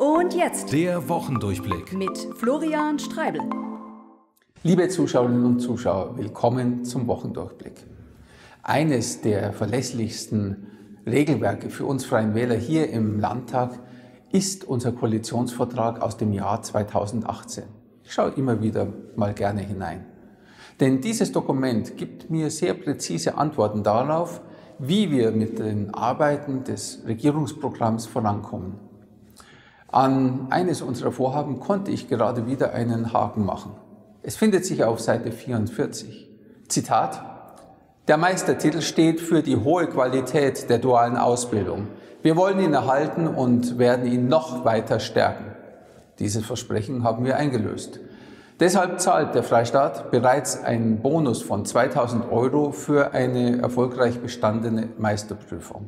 Und jetzt der Wochendurchblick mit Florian Streibel. Liebe Zuschauerinnen und Zuschauer, willkommen zum Wochendurchblick. Eines der verlässlichsten Regelwerke für uns Freien Wähler hier im Landtag ist unser Koalitionsvertrag aus dem Jahr 2018. Ich schaue immer wieder mal gerne hinein. Denn dieses Dokument gibt mir sehr präzise Antworten darauf, wie wir mit den Arbeiten des Regierungsprogramms vorankommen. An eines unserer Vorhaben konnte ich gerade wieder einen Haken machen. Es findet sich auf Seite 44. Zitat: Der Meistertitel steht für die hohe Qualität der dualen Ausbildung. Wir wollen ihn erhalten und werden ihn noch weiter stärken. Dieses Versprechen haben wir eingelöst. Deshalb zahlt der Freistaat bereits einen Bonus von 2.000 € für eine erfolgreich bestandene Meisterprüfung.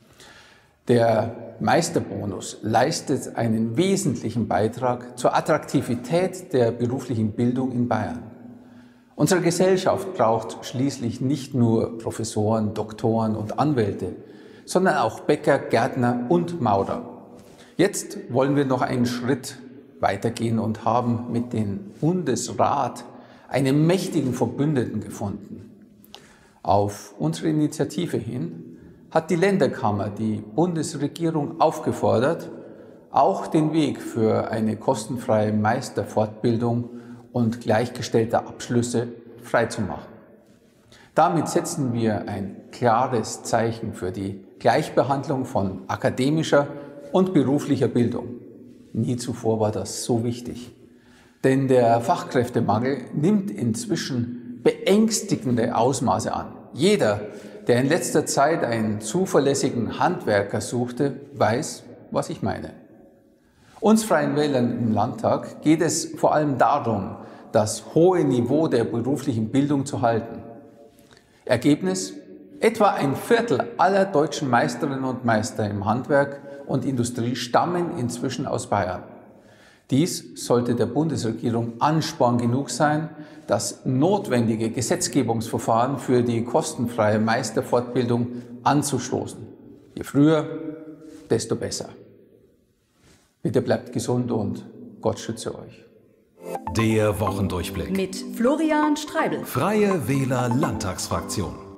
Der Meisterbonus leistet einen wesentlichen Beitrag zur Attraktivität der beruflichen Bildung in Bayern. Unsere Gesellschaft braucht schließlich nicht nur Professoren, Doktoren und Anwälte, sondern auch Bäcker, Gärtner und Maurer. Jetzt wollen wir noch einen Schritt weitergehen und haben mit dem Bundesrat einen mächtigen Verbündeten gefunden. Auf unsere Initiative hin hat die Länderkammer die Bundesregierung aufgefordert, auch den Weg für eine kostenfreie Meisterfortbildung und gleichgestellte Abschlüsse freizumachen. Damit setzen wir ein klares Zeichen für die Gleichbehandlung von akademischer und beruflicher Bildung. Nie zuvor war das so wichtig. Denn der Fachkräftemangel nimmt inzwischen beängstigende Ausmaße an. Jeder, der in letzter Zeit einen zuverlässigen Handwerker suchte, weiß, was ich meine. Uns Freien Wählern im Landtag geht es vor allem darum, das hohe Niveau der beruflichen Bildung zu halten. Ergebnis: Etwa ein Viertel aller deutschen Meisterinnen und Meister im Handwerk und Industrie stammen inzwischen aus Bayern. Dies sollte der Bundesregierung Ansporn genug sein, das notwendige Gesetzgebungsverfahren für die kostenfreie Meisterfortbildung anzustoßen. Je früher, desto besser. Bitte bleibt gesund und Gott schütze euch. Der Wochendurchblick Mit Florian Streibel. Freie Wähler Landtagsfraktion.